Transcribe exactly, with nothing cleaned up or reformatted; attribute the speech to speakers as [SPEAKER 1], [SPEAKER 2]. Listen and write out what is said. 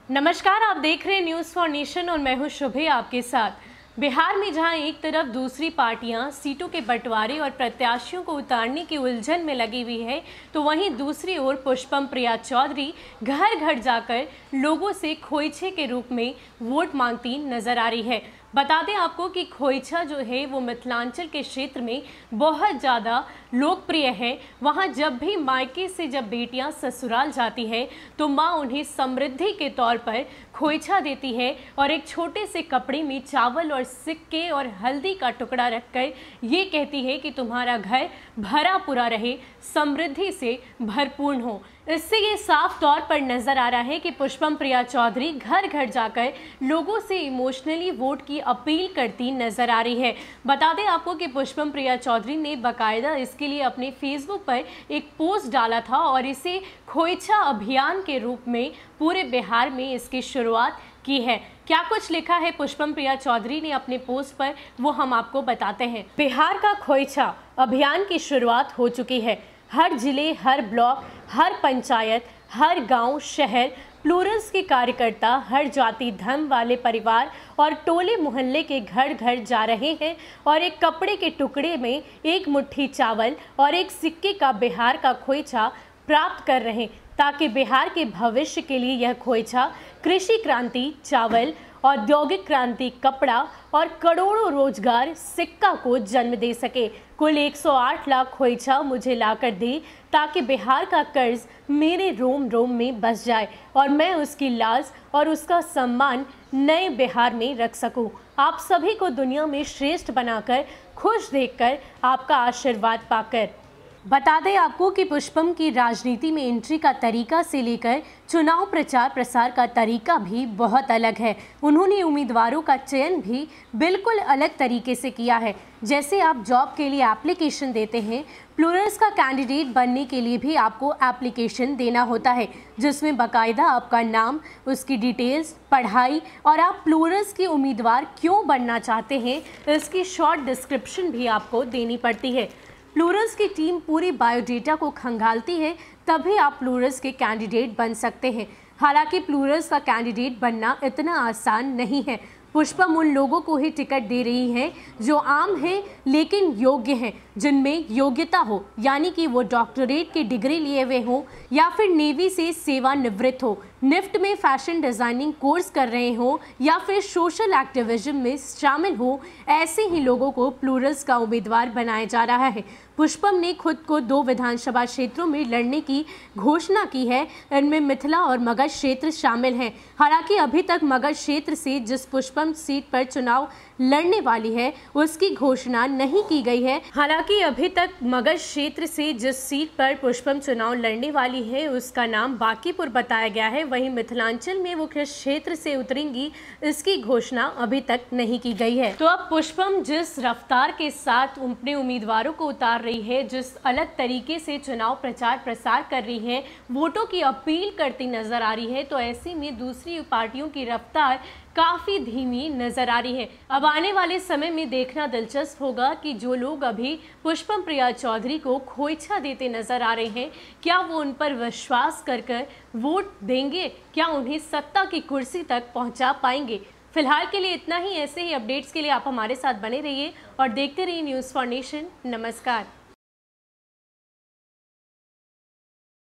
[SPEAKER 1] नमस्कार, आप देख रहे हैं न्यूज़ फॉर नेशन और मैं हूं शुभे आपके साथ। बिहार में जहां एक तरफ दूसरी पार्टियां सीटों के बंटवारे और प्रत्याशियों को उतारने की उलझन में लगी हुई है, तो वहीं दूसरी ओर पुष्पम प्रिया चौधरी घर घर जाकर लोगों से खोइछे के रूप में वोट मांगती नजर आ रही है। बता दें आपको कि खोइछा जो है वो मिथिलांचल के क्षेत्र में बहुत ज़्यादा लोकप्रिय है। वहाँ जब भी मायके से जब बेटियाँ ससुराल जाती है तो माँ उन्हें समृद्धि के तौर पर खोइछा देती है और एक छोटे से कपड़े में चावल और सिक्के और हल्दी का टुकड़ा रखकर ये कहती है कि तुम्हारा घर भरा पूरा रहे, समृद्धि से भरपूर हो। इससे ये साफ तौर पर नजर आ रहा है कि पुष्पम प्रिया चौधरी घर घर जाकर लोगों से इमोशनली वोट की अपील करती नजर आ रही है। बता दें आपको कि पुष्पम प्रिया चौधरी ने बाकायदा इसके लिए अपने फेसबुक पर एक पोस्ट डाला था और इसे खोइछा अभियान के रूप में पूरे बिहार में इसकी शुरुआत की है। क्या कुछ लिखा है पुष्पम प्रिया चौधरी ने अपने पोस्ट पर, वो हम आपको बताते हैं। बिहार का खोइछा अभियान की शुरुआत हो चुकी है। हर जिले, हर ब्लॉक, हर पंचायत, हर गांव, शहर, प्लूरल्स के कार्यकर्ता हर जाति धर्म वाले परिवार और टोले मोहल्ले के घर घर जा रहे हैं और एक कपड़े के टुकड़े में एक मुट्ठी चावल और एक सिक्के का बिहार का खोइछा प्राप्त कर रहे हैं, ताकि बिहार के भविष्य के लिए यह खोइछा कृषि क्रांति चावल, औद्योगिक क्रांति कपड़ा और करोड़ों रोजगार सिक्का को जन्म दे सके। कुल एक सौ आठ लाख खोइछा मुझे लाकर दे, ताकि बिहार का कर्ज मेरे रोम रोम में बस जाए और मैं उसकी लाज और उसका सम्मान नए बिहार में रख सकूं। आप सभी को दुनिया में श्रेष्ठ बनाकर, खुश देखकर, आपका आशीर्वाद पाकर। बता दें आपको कि पुष्पम की राजनीति में एंट्री का तरीका से लेकर चुनाव प्रचार प्रसार का तरीका भी बहुत अलग है। उन्होंने उम्मीदवारों का चयन भी बिल्कुल अलग तरीके से किया है। जैसे आप जॉब के लिए एप्लीकेशन देते हैं, प्लूरल्स का कैंडिडेट बनने के लिए भी आपको एप्लीकेशन देना होता है, जिसमें बाकायदा आपका नाम, उसकी डिटेल्स, पढ़ाई और आप प्लूरल्स के उम्मीदवार क्यों बनना चाहते हैं इसकी शॉर्ट डिस्क्रिप्शन भी आपको देनी पड़ती है। प्लूरल्स की टीम पूरी बायोडेटा को खंगालती है, तभी आप प्लूरल्स के कैंडिडेट बन सकते हैं। हालांकि प्लूरल्स का कैंडिडेट बनना इतना आसान नहीं है। पुष्पम उन लोगों को ही टिकट दे रही है जो आम हैं लेकिन योग्य हैं, जिनमें योग्यता हो, यानी कि वो डॉक्टरेट की डिग्री लिए हुए हों या फिर नेवी से सेवानिवृत्त हो, निफ्ट में फैशन डिज़ाइनिंग कोर्स कर रहे हों या फिर सोशल एक्टिविज्म में शामिल हो। ऐसे ही लोगों को प्लूरल्स का उम्मीदवार बनाया जा रहा है। पुष्पम ने खुद को दो विधानसभा क्षेत्रों में लड़ने की घोषणा की है। इनमें मिथिला और मगध क्षेत्र शामिल हैं। हालांकि अभी तक मगध क्षेत्र से जिस पुष्पम सीट पर चुनाव लड़ने वाली है उसकी घोषणा नहीं की गई है। हालांकि अभी तक मगध क्षेत्र से जिस सीट पर पुष्पम चुनाव लड़ने वाली है उसका नाम बांकीपुर बताया गया है। वहीं मिथिलांचल में वो किस क्षेत्र से उतरेंगी इसकी घोषणा अभी तक नहीं की गई है। तो अब पुष्पम जिस रफ्तार के साथ अपने उम्मीदवारों को उतार रही है, जिस अलग तरीके से चुनाव प्रचार प्रसार कर रही है, वोटों की अपील करती नजर आ रही है, तो ऐसे में दूसरी पार्टियों की रफ्तार काफ़ी धीमी नजर आ रही है। अब आने वाले समय में देखना दिलचस्प होगा कि जो लोग अभी पुष्पम प्रिया चौधरी को खोइछा देते नजर आ रहे हैं, क्या वो उन पर विश्वास कर कर वोट देंगे, क्या उन्हें सत्ता की कुर्सी तक पहुंचा पाएंगे। फिलहाल के लिए इतना ही। ऐसे ही अपडेट्स के लिए आप हमारे साथ बने रहिए और देखते रहिए न्यूज़ फॉर नेशन। नमस्कार।